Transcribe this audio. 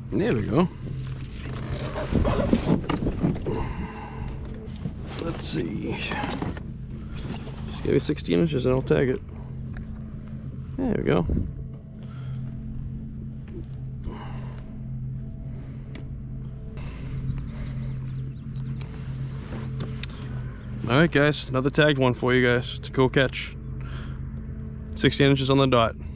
There we go. Let's see. Just give me 16 inches and I'll tag it. There we go. Alright guys, another tagged one for you guys. It's a cool catch. 16 inches on the dot.